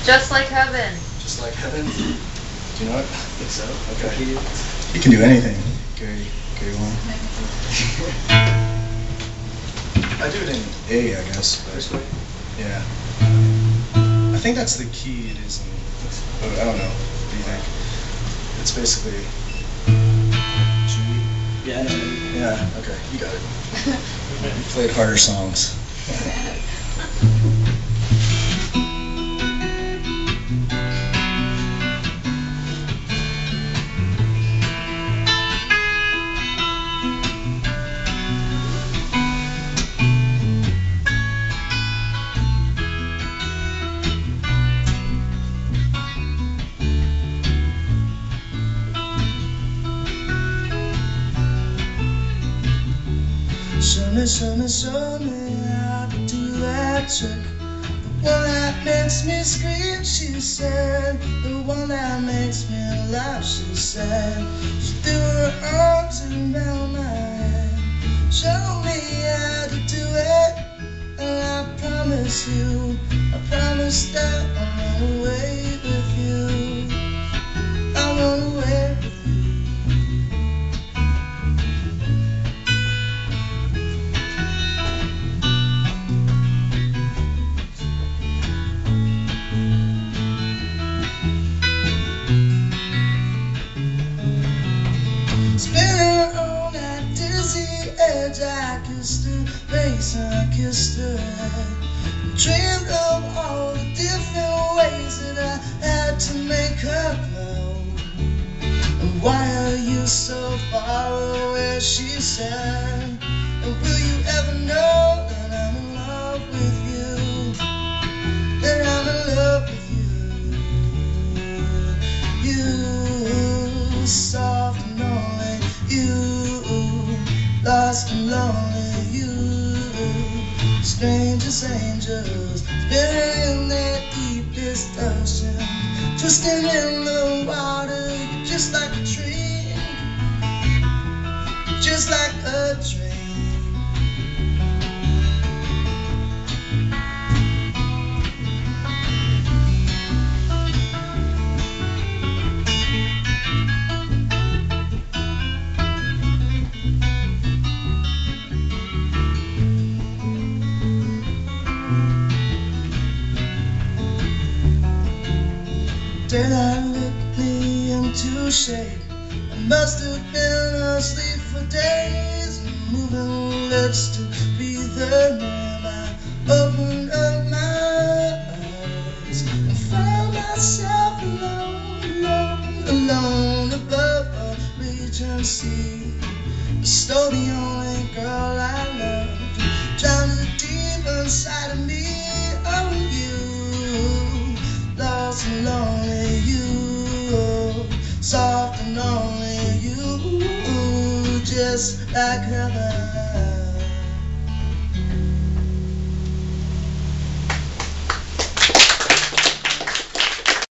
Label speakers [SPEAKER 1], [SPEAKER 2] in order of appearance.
[SPEAKER 1] Just like heaven.
[SPEAKER 2] Just like heaven? Do you know it?
[SPEAKER 3] I think so.
[SPEAKER 2] Okay.
[SPEAKER 3] You can do anything, Gary Wang. I do it in A, I guess. But
[SPEAKER 2] This way?
[SPEAKER 3] yeah. I think that's the key it is in, but I don't know. What do you think? It's basically G.
[SPEAKER 2] Yeah, I know.
[SPEAKER 3] Yeah, okay, you got it. You played harder songs. Show me how to do that trick. The one that makes me scream, she said. The one that makes me laugh, she said. She threw her arms around my head. Show me how to do it, and I promise you, I promise that I'll run away with you. I'll run away with you. Spinning on that dizzy edge, I kissed her face and I kissed her head. Dreamed of all the different ways that I had to make her glow. And why are you so far away, she said. And will you ever know that I'm in love with you? That I'm in love with you. You, soft and lonely, you, lost and lonely, you, strangest angels, spinning in the deepest ocean, twisting in the water, you're just like a dream, just like a dream. Daylight lit me into shade. I must have been asleep for days, moving lips to be the name. I opened up my eyes and found myself alone above a raging sea. Still the only girl I loved, drowning deep inside of me. Oh, you, lost and lonely, you, soft and lonely, you, just like heaven.